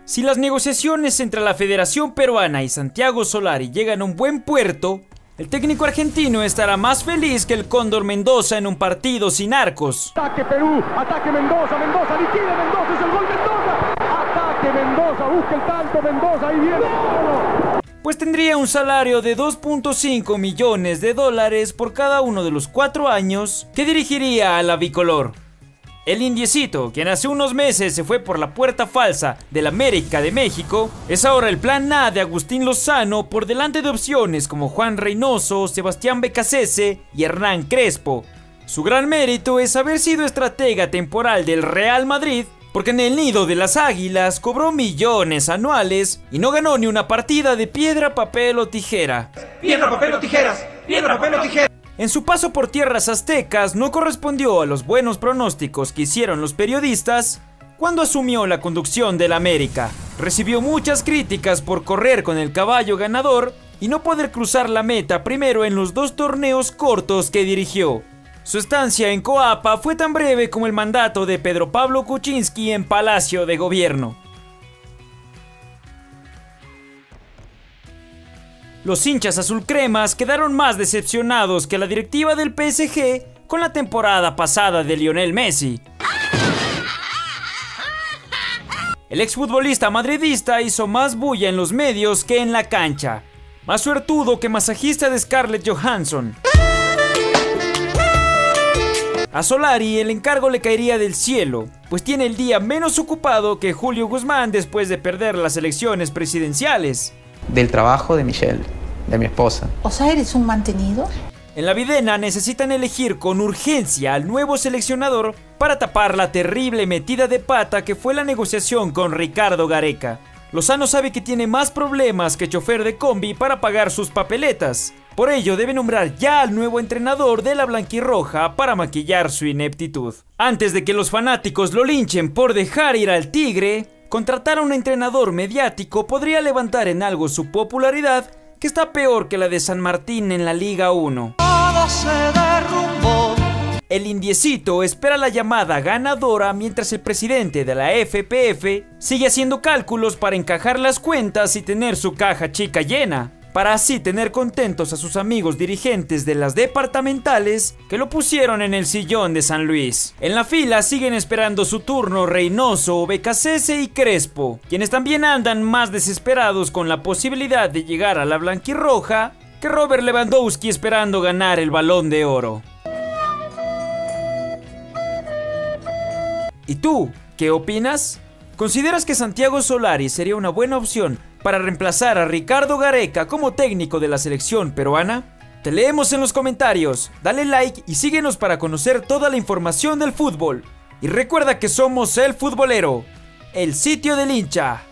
Si las negociaciones entre la Federación Peruana y Santiago Solari llegan a un buen puerto, el técnico argentino estará más feliz que el Cóndor Mendoza en un partido sin arcos. Ataque Perú, ataque Mendoza, Mendoza, liquida Mendoza, es el gol Mendoza. Ataque Mendoza, busca el tanto Mendoza, ahí viene. Pues tendría un salario de 2.5 millones de dólares por cada uno de los 4 años que dirigiría a la bicolor. El indiecito, quien hace unos meses se fue por la puerta falsa del América de México, es ahora el plan A de Agustín Lozano por delante de opciones como Juan Reynoso, Sebastián Becasese y Hernán Crespo. Su gran mérito es haber sido estratega temporal del Real Madrid, porque en el nido de las Águilas cobró millones anuales y no ganó ni una partida de piedra, papel o tijera. Piedra, papel o tijeras, piedra, papel o tijeras. En su paso por tierras aztecas no correspondió a los buenos pronósticos que hicieron los periodistas cuando asumió la conducción del América. Recibió muchas críticas por correr con el caballo ganador y no poder cruzar la meta primero en los 2 torneos cortos que dirigió. Su estancia en Coapa fue tan breve como el mandato de Pedro Pablo Kuczynski en Palacio de Gobierno. Los hinchas azulcremas quedaron más decepcionados que la directiva del PSG con la temporada pasada de Lionel Messi. El exfutbolista madridista hizo más bulla en los medios que en la cancha, más suertudo que masajista de Scarlett Johansson. A Solari el encargo le caería del cielo, pues tiene el día menos ocupado que Julio Guzmán después de perder las elecciones presidenciales. Del trabajo de Michelle, de mi esposa. O sea, ¿eres un mantenido? En la Videna necesitan elegir con urgencia al nuevo seleccionador para tapar la terrible metida de pata que fue la negociación con Ricardo Gareca. Lozano sabe que tiene más problemas que chofer de combi para pagar sus papeletas. Por ello debe nombrar ya al nuevo entrenador de la blanquirroja para maquillar su ineptitud. Antes de que los fanáticos lo linchen por dejar ir al Tigre, contratar a un entrenador mediático podría levantar en algo su popularidad, que está peor que la de San Martín en la Liga 1. El indiecito espera la llamada ganadora mientras el presidente de la FPF sigue haciendo cálculos para encajar las cuentas y tener su caja chica llena, para así tener contentos a sus amigos dirigentes de las departamentales que lo pusieron en el sillón de San Luis. En la fila siguen esperando su turno Reynoso, Becasese y Crespo, quienes también andan más desesperados con la posibilidad de llegar a la blanquirroja que Robert Lewandowski esperando ganar el Balón de Oro. ¿Y tú, qué opinas? ¿Consideras que Santiago Solari sería una buena opción para reemplazar a Ricardo Gareca como técnico de la selección peruana? Te leemos en los comentarios, dale like y síguenos para conocer toda la información del fútbol. Y recuerda que somos El Futbolero, el sitio del hincha.